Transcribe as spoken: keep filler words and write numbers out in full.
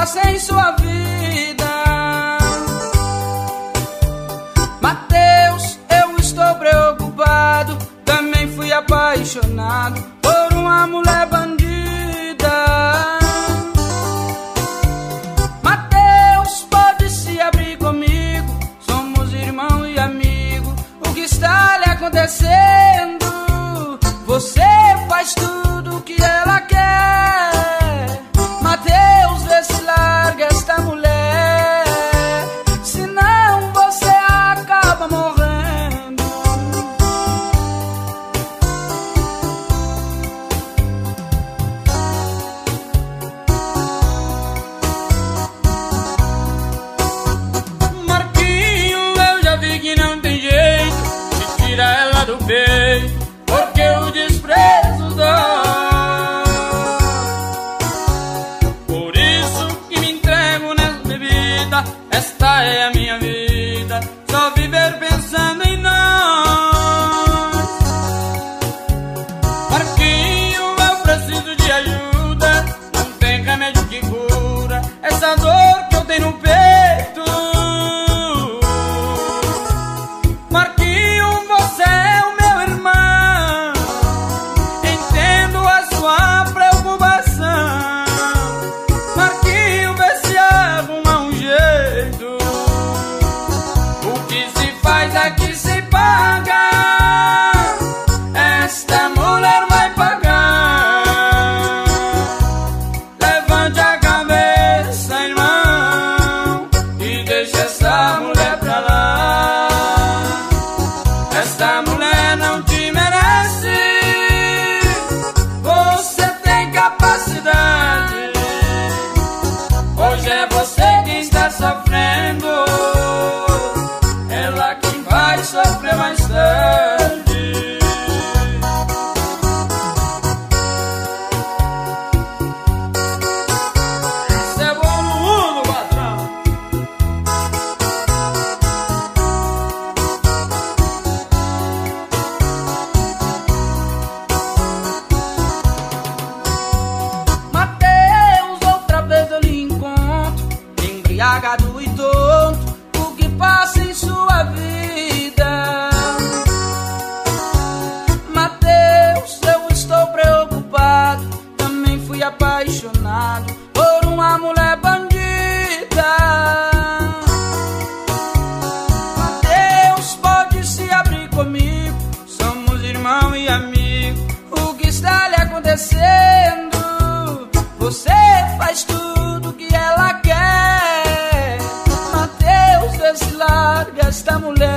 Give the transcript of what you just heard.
passa em sua vida. Mateus, eu estou preocupado. Também fui apaixonado por uma mulher bandida. Mateus, pode se abrir comigo. Somos irmão e amigo. O que está lhe acontecendo? Você faz tudo o que ela quer. Mateus, vê se larga esta mulher, senão você acaba morrendo. Marquinho, eu já vi que não tem jeito de tirar ela do peito, porque o desprezo dói. Por isso que me entrego nessa bebida. Esta é a minha vida, só viver pensando em nós. Marquinho, eu preciso de ajuda. Não tem remédio que cura essa dor que eu tenho no peito. Marquinho, você é o meu irmão, entendo a sua preocupação. Marquinho, vê se arruma um jeito. O que se faz aqui se paga. Esta mulher vai pagar. Levante a cabeça, irmão, e deixa essa mulher pra lá. Esta mulher não te merece. Você tem capacidade. Hoje é você quem está sofrendo. Ela quem vai sofrer mais tarde. Isso é bom no mundo, patrão. Mateus, outra vez eu lhe encontro, embriagado e tonto. O que passa em sua vida? Mateus, eu estou preocupado. Também fui apaixonado por uma mulher bandida. Mateus, pode se abrir comigo. Somos irmão e amigo. O que está lhe acontecendo? Você faz tudo o que ela quer. Mateus, vê se larga esta mulher,